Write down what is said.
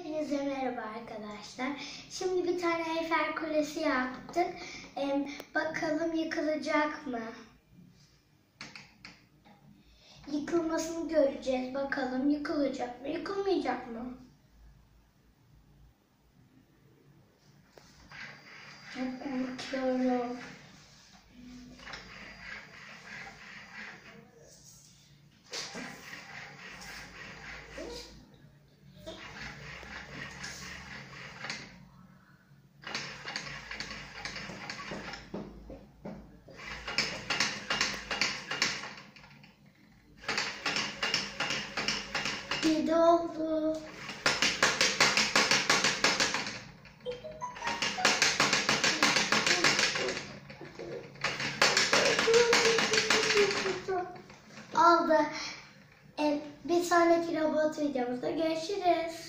Hepinize merhaba arkadaşlar. Şimdi bir tane Eyfel Kulesi yaptık. Bakalım yıkılacak mı? Yıkılmasını göreceğiz. Bakalım yıkılacak mı? Yıkılmayacak mı? Çok korkuyorum. Bir de oldu. Oldu. Bir sonraki robot videomuzda görüşürüz.